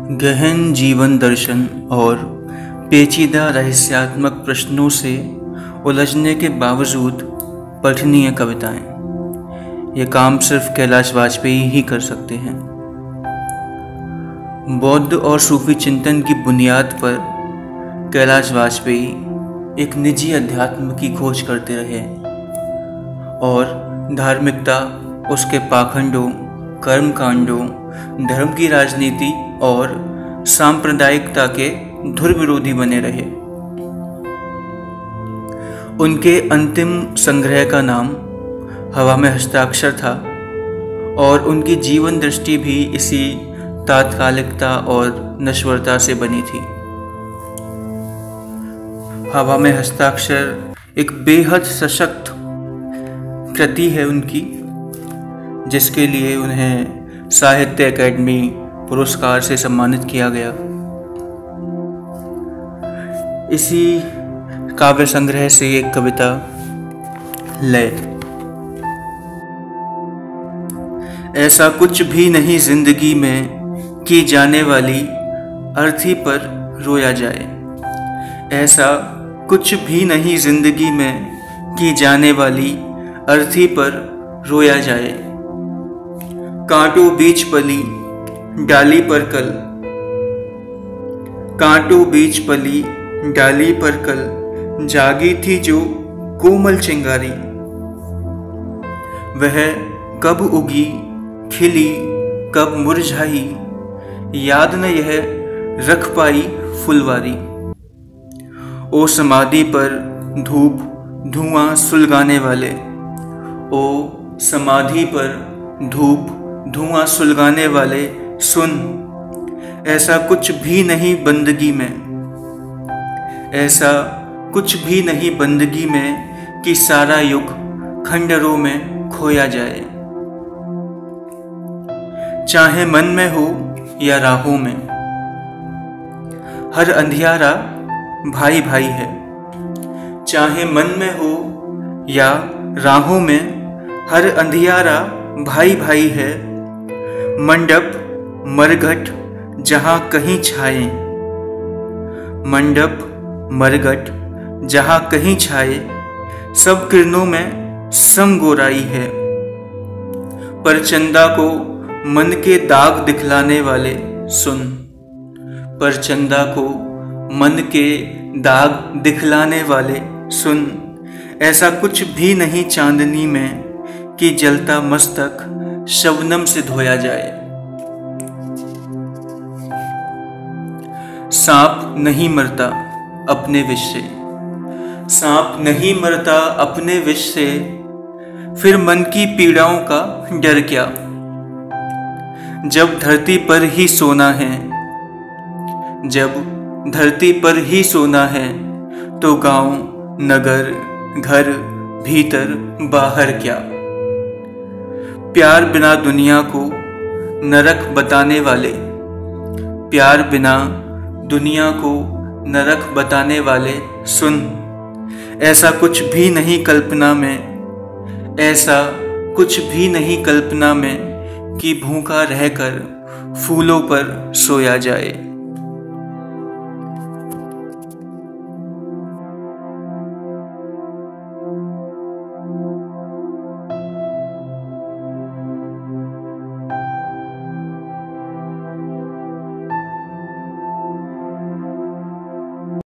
गहन जीवन दर्शन और पेचीदा रहस्यात्मक प्रश्नों से उलझने के बावजूद पठनीय कविताएं। ये काम सिर्फ कैलाश वाजपेयी ही कर सकते हैं। बौद्ध और सूफी चिंतन की बुनियाद पर कैलाश वाजपेयी एक निजी अध्यात्म की खोज करते रहे और धार्मिकता उसके पाखंडों, कर्मकांडों, धर्म की राजनीति और सांप्रदायिकता के धुर विरोधी बने रहे। उनके अंतिम संग्रह का नाम हवा में हस्ताक्षर था और उनकी जीवन दृष्टि भी इसी तात्कालिकता और नश्वरता से बनी थी। हवा में हस्ताक्षर एक बेहद सशक्त कृति है उनकी, जिसके लिए उन्हें साहित्य अकादमी पुरस्कार से सम्मानित किया गया। इसी काव्य संग्रह से एक कविता लय। ऐसा कुछ भी नहीं जिंदगी में की जाने वाली अर्थी पर रोया जाए। ऐसा कुछ भी नहीं जिंदगी में की जाने वाली अर्थी पर रोया जाए। कांटों बीच पली डाली पर कल, कांटों बीच पली डाली पर कल जागी थी जो कोमल चिंगारी। वह कब उगी खिली कब मुरझाई, याद न यह रख पाई फुलवारी। ओ समाधि पर धूप धुआं सुलगाने वाले, ओ समाधि पर धूप धुआं सुलगाने वाले सुन। ऐसा कुछ भी नहीं बंदगी में, ऐसा कुछ भी नहीं बंदगी में कि सारा युग खंडरों में खोया जाए। चाहे मन में हो या राहों में, हर अंधियारा भाई भाई है। चाहे मन में हो या राहों में, हर अंधियारा भाई भाई है। मंडप मरघट जहाँ कहीं छाए, मंडप मरघट जहाँ कहीं छाए, सब किरणों में समगोराई है। पर चंदा को मन के दाग दिखलाने वाले सुन, पर चंदा को मन के दाग दिखलाने वाले सुन। ऐसा कुछ भी नहीं चांदनी में कि जलता मस्तक शबनम से धोया जाए। सांप नहीं मरता अपने विष से, सांप नहीं मरता अपने विष से, फिर मन की पीड़ाओं का डर क्या। जब धरती पर ही सोना है, जब धरती पर ही सोना है, तो गांव नगर घर भीतर बाहर क्या। प्यार बिना दुनिया को नरक बताने वाले, प्यार बिना दुनिया को नरक बताने वाले सुन। ऐसा कुछ भी नहीं कल्पना में, ऐसा कुछ भी नहीं कल्पना में कि भूखा रहकर फूलों पर सोया जाए।